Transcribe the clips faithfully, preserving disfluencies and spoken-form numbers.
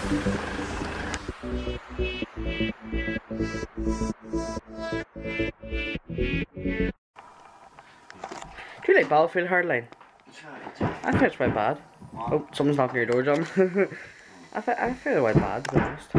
Do you like Battlefield Hardline? I think it's quite bad. Oh, someone's knocking your door, John. I, th I feel quite bad, to be honest.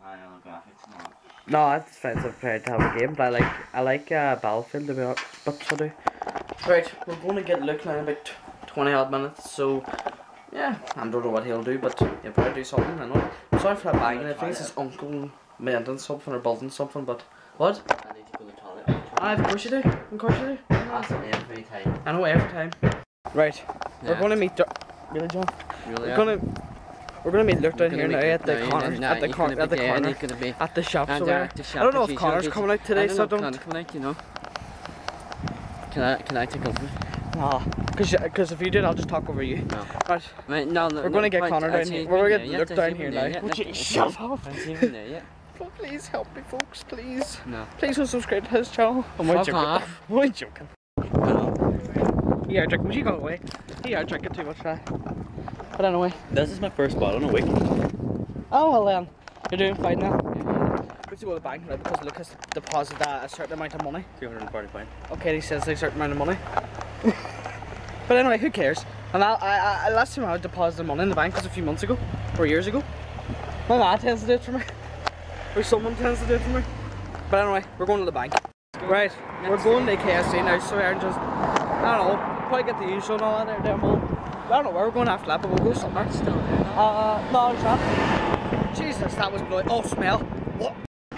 No, it's expensive to have a game, but I like I like uh, Battlefield, to be honest, but so do. Right, we're going to get Luke now in about twenty odd minutes, so yeah, I don't know what he'll do, but he'll probably do something, I know. I'm sorry for that banging, I think it's his uncle mending something or building something, but what? I need to go to the toilet. Ah, of course you do, of course you do. That's every time. I know, every time. Right, Yeah. we're going to meet, really John? Really? We're going to We're gonna meet Luke down here now at the corner, nah, at the corner, at the corner, at the shop. So I don't know if Connor's coming out today, so I don't. Coming out, you know. Can I, can I take over? Nah, cause, cause if you did, I'll just talk over you. No. Right. Right, no, no. We're no, gonna get point. Connor down here. We're gonna get Luke down here now. Yet. Would you shut up? I'm even there yet. Please help me, folks. Please. No. Please don't subscribe to his channel. I'm only joking. Off. I'm only joking. Hello. Yeah, drink. Would you go away? Yeah, drinking too much now. But anyway. This is my first bottle in a week. Oh well then, you're doing fine now. We have to go to the bank now because Luke has deposited uh, a certain amount of money. two hundred and forty pounds. Okay, he says a certain amount of money. But anyway, who cares? And I, I, I last time I deposited money in the bank was a few months ago, or years ago. My dad tends to do it for me, or someone tends to do it for me. But anyway, we're going to the bank. Right, we're going to K F C now, so we're just, I don't know, probably get the usual and all that there, damn old. I don't know where we're going after that, but we'll go somewhere. Still there. Uh, no, it's not. Jesus, that was bloody. Oh, smell. What?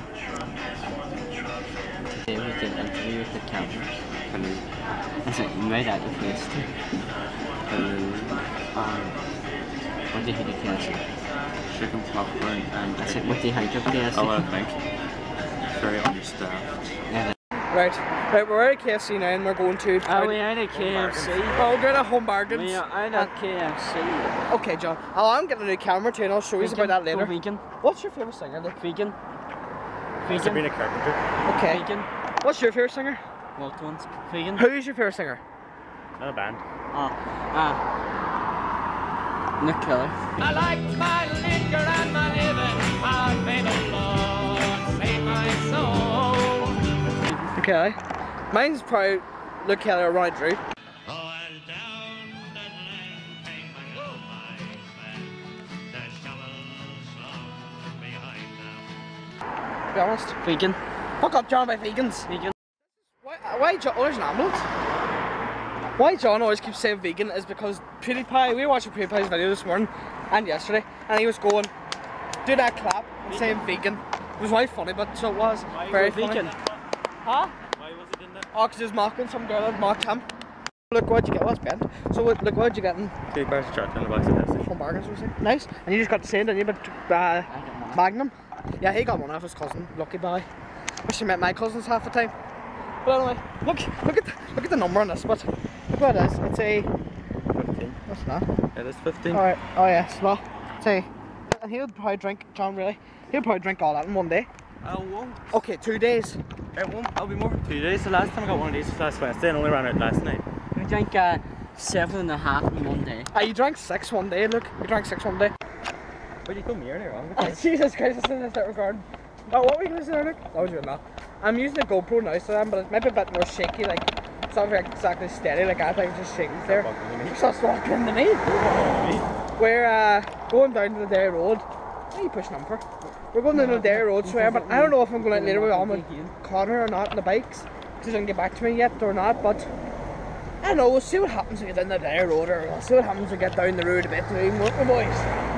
We did an interview with the camera. And then I said, right at your face too. And then, um, what do you think of K F C? Chicken popcorn and I said, what do you think of K F C? oh, I think very understaffed. Yeah, Right, right, we're at K F C now and we're going to. oh, we are at K F C. Oh, we're going to Home Bargains. We are at K F C. Okay, John. Oh, I'm getting a new camera too, and I'll show you about that later. Go vegan. What's your favourite singer, Luke? Vegan. Sabrina Vegan. Carpenter. Okay. Vegan. What's your favourite singer? What ones? Vegan. Who's your favourite singer? Not a band. Ah. Ah. Nick Keller. I like my liquor and my living. I may the Lord save my soul. Okay. Mine's probably Luke Kelly or Ronnie Drew. To be honest. Vegan. Fuck up, John, by vegans. Vegan. Why, why John? Oh, there's an ambulance. Why John always keeps saying vegan is because PewDiePie, we were watching PewDiePie's video this morning and yesterday, and he was going, do that clap and saying vegan. It was very funny, but so it was. Why very was it funny. vegan? Huh? Why was it in that? Oh, because he was mocking some girl that mocked him. Look what'd you get, what's bent? So what, look what'd you get in Two bars of chocolate and a box of Pepsi. Home Bargains, was it? Nice. And you just got the same, didn't you, but uh, Magnum? Yeah, he got one off his cousin, lucky boy. Wish he met my cousins half the time. But anyway, look, look at the, look at the number on this, but look what it is. It's a fifteen. what's that? It is fifteen. Alright, oh yeah, it's not. It's a, and he'll probably drink, John really, he'll probably drink all that in one day. I won't. Okay, two days. It won't. I'll be more. Two days. The last time I got one of these was last Wednesday and only ran out last night. We drank uh, seven and a half in one day. Ah, you drank six one day, look. You drank six one day. But you told me earlier on. Oh, Jesus Christ, it's in this recording. Oh, what were you going to say, Nick? I was doing that. I'm using the GoPro now, so I'm, but it might be a bit more shaky, like, it's not very exactly steady, like I think it's just shaking there. Stop walking into me. We're uh, going down to the Derry Road. What are you pushing on for? We're going down to the Derry Road, swear, but I don't know if I'm going out later with all my Connor or not on the bikes. He doesn't get back to me yet or not, but I don't know, we'll see what happens when we get down the Derry Road, or we'll see what happens when we get down the road a bit to even work with boys.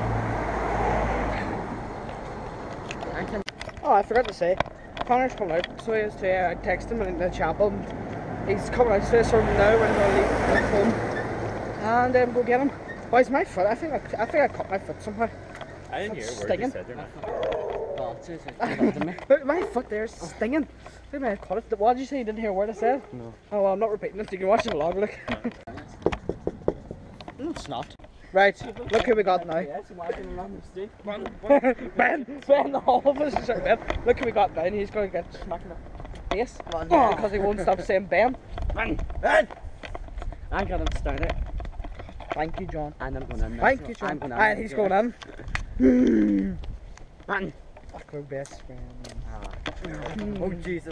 Oh, I forgot to say, Connor's coming out, so he has to uh, text him in the chapel. And he's coming out today, so now we're going to leave home and um, go get him. Why is my foot? I think I, I think I cut my foot somehow. I didn't hear a It's word stinging. you said there, man. Oh, it's just like, me. Look, my foot there's stinging. Look, I cut it. What did you say? You didn't hear a word I said? No. Oh, well, I'm not repeating it. You can watch the vlog. Look. No, it's not. Right, look who we got now. Ben, Ben, all of us are Ben. Look who we got now. He's going to get smacked in the face because he won't stop saying Ben. Ben! Ben! I got him started. Thank you, John. And I'm going in. Thank you, John. I'm going in. And he's going in. Man. Fuck my best friend. Oh Jesus.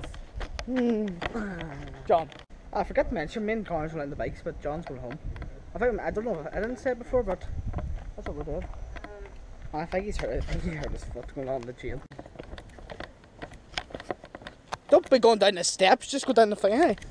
John. I forgot to mention, me and Connor's went on the bikes, but John's going home. I think, I don't know, if I didn't say it before, but that's what we're doing. I think he's heard, I think he heard his foot going on the chain. Don't be going down the steps, just go down the thing, hey?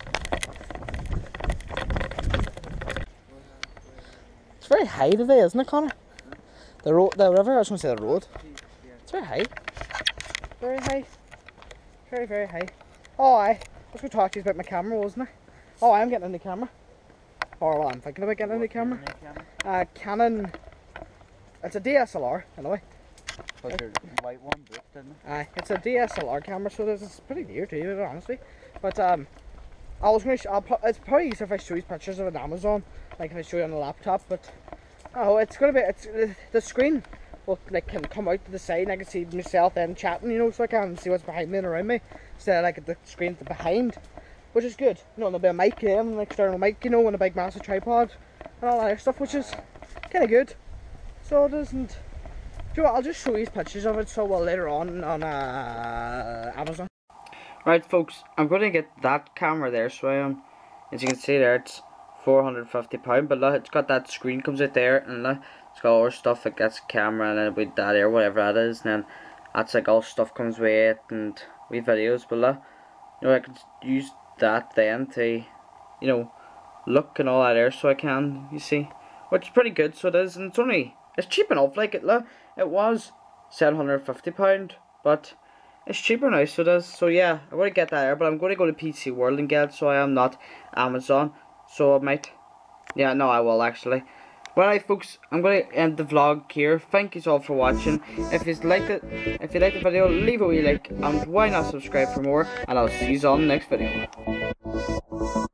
It's very high today, isn't it, Connor? The road, the river, I was going to say the road. It's very high. Very high. Very, very high. Oh, aye. I was going to talk to you about my camera, wasn't I? Oh, I am getting in the camera. Or, well, I'm thinking about getting in the camera. Uh, Canon. It's a D S L R, anyway. But your white one broke, didn't it? Aye, it's a D S L R camera, so this is pretty dear to you, honestly. But, um, I was going to, I'll pro it's probably easier if I show you pictures of it on Amazon, like if I show you on a laptop, but, oh, it's going to be, it's, uh, the screen will, like, can come out to the side and I can see myself then chatting, you know, so I can see what's behind me and around me, instead of, like, at the screen to behind, which is good. You know, there'll be a mic there, an external mic, you know, and a big massive tripod, and all that other stuff, which is kind of good. So it doesn't, do you know what, I'll just show you pictures of it, so well, later on, on, uh, Amazon. Right, folks, I'm going to get that camera there, so I am, as you can see there, it's four hundred fifty pounds, but look, it's got that screen comes out there, and look, it's got all our stuff, it gets camera, and then with that or whatever that is, and then that's like all stuff comes with it, and with videos, but look, you know, I could use that then to, you know, look and all that there, so I can, you see, which is pretty good, so it is, and it's only, it's cheap enough, like it, look, it was seven hundred fifty pounds, but it's cheaper now, so it is, so yeah, I'm going to get that there, but I'm going to go to P C World and get it, so I am not Amazon, so I might, yeah, no, I will actually. Well, right, folks, I'm going to end the vlog here. Thank you all for watching. If you liked it, if you liked the video, leave a wee like, and why not subscribe for more, and I'll see you all in the next video.